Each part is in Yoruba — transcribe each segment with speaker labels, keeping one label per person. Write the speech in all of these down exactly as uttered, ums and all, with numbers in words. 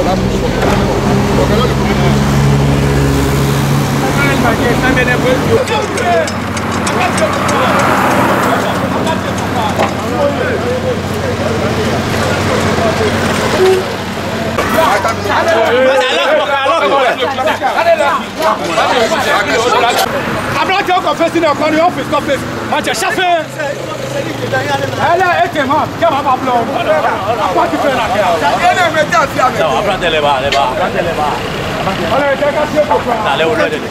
Speaker 1: I'm not going to confess in the office. Confess. I'm just chauffeur. Allez, écoutez-moi. Come on, Pablo. Quoi tu fais là? Non, après les bas, les bas, après les bas. Allez, t'as cassé pourquoi? Allez, on va aller.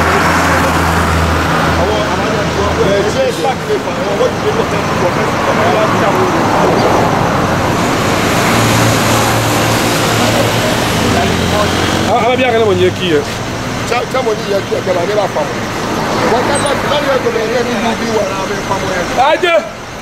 Speaker 1: Ah, bien que mon yaki. Ça, ça mon yaki, que la la femme. Bon, quand ça, là, il y a que les gens qui vont avec femme. Aïe.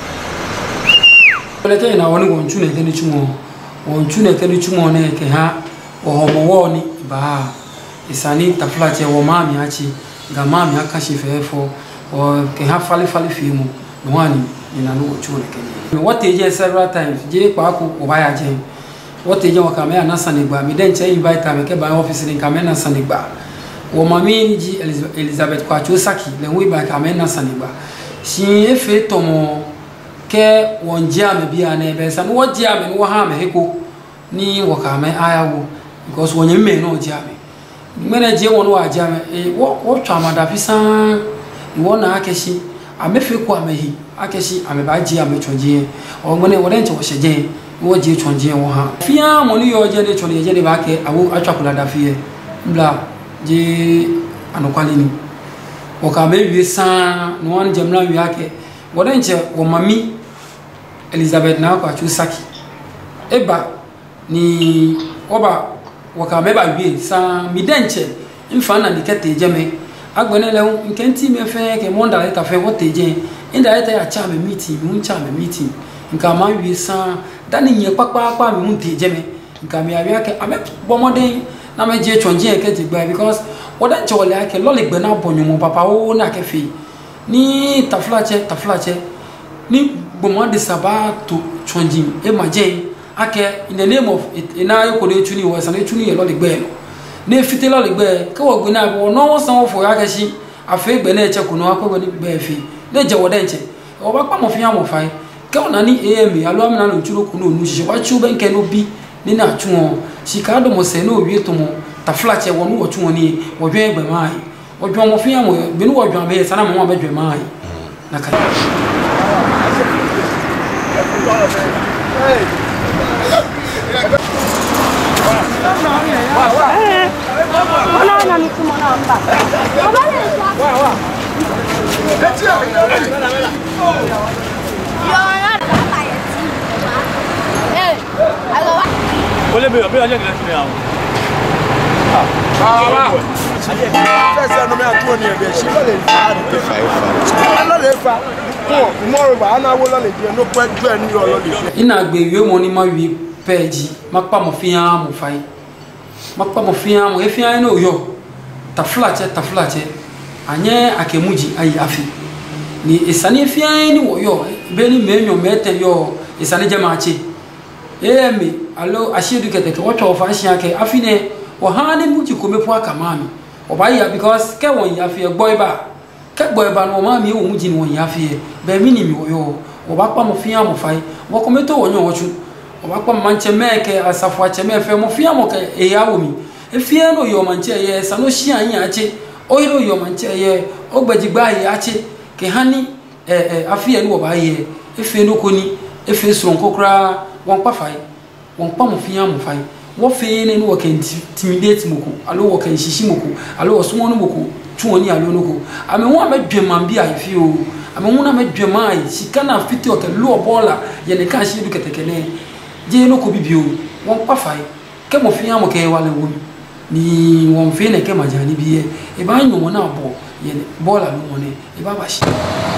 Speaker 1: Le temps na woni won tune ke ni chumo won tune ke ni chumo ne ke ha o homo woni ba isani taflache wo mami achi ga mami akashi fefo o ke ha fali fali fimu no wani ina no tune ke ni what je several times je pa ko o ba ya je what je wa kamera na sanigba mi den che invite am ke ba office ni kamera na sanigba wo mami ji Elizabeth kwa chosaki le wi ba kamera na sanigba si efe tomo ke won jame bia na ebe sa no jame no ha me heko ni wo ka me ayawo because won yeme no jame mena je won wa jame e wo wo twa mada fisan wo na akeshi amefe ko amehi akeshi ame ba je ame chonje o ngone wo den che wo sheje wo je chonje wo ha fia mo ni yo je de chonje je de ba ke awu atwa kula da fie bla je anokwali ni wo ka me wi san no wan jamla wi ake wo den che wo mami Elizabeth na kwa chusaki eba ni oba wakameba bi sa midenche mfana ni Keteke me agbene le nkenti me fe ke monda le ta fe woteje inda le ta ya cha me meeting mu cha me meeting nka ma wi sa dani nye papa papa me mu teje me nka me awia ke ame bomoden na me je chonje ke jigba because oda chole ake lole gbe na bonyo papa o na ke fe ni taflache taflache ni bomo de sabato chonji e maje ake in the name of it ina yo ko de tuni wo san tuni ye lo le gbe no na fite lo le gbe ke wo gbe na wo no wo san wo fo ya ke shi afi gbe na eche kuno akwa ni gbe fi na je wo de nche o ba pa mo fi am fai ke ona ni am alo am na no churu kuno nu shi wa chu ben ke no bi ni na chu o shi ka do mo se no wi to mo ta flache wo no wo chu ni wo dwen gbe mai wo dwen mo fi am bi no wo dwen be sana mo ba dwen mai na ka Hey. Wala na ni kumona mba. Wa wa. Eh, alo wa. Ole be be aje ni ni awo. Ah, wa. Sasa no me atuo ni ebe shi le fa ni fa fa. Ala le fa. Tomorrow ba na wo lo le je no pe ju eni lo le. Ina gbe iwe mo ni ma wi peji ma pa mo fi an mo fai. Ma pa mo fi an mo e fi an no yo. Ta flache ta flache. Anye akemuji ayi afi. Ni esani fi an ni wo yo be ni me nyo mete yo esani jama chi. E mi alo Ashiedu Keteke wo to fa shi ake afi ne wo ha ni muji ko me pu aka mami. Oba ya because ke won ya fi egbo iba. Ke boy ba no ma mi wo muji ni won ya fi e be mi ni mi wo yo oba pa mo fi an mo fai wo ko me to won yo wo chu oba pa manche meke asafo ache me fe mo fi an mo ke e ya wo mi e fi an no yo manche ye sa no shi an ya ache o iro yo manche ye o gbajigba ye ache ke hani eh eh afi e no ba ye e fe no ko ni e fe so nko kra won pa fai won pa mo fi an mo fai wo fe ne no wo kan intimidate moko alo wo kan shishi moko alo wo so no moko tuoni alo noko ame ho amedwema bi afi o ame ho na medwema ai sika na fiti o ke lo bola ye ne ka Ashiedu Keteke ne je noko bibio won pa fai ke mo fi am ke wale wo ni won fi ne ke majani bi e ba nyu mo na bo ye bola lo mo ne e ba ba shi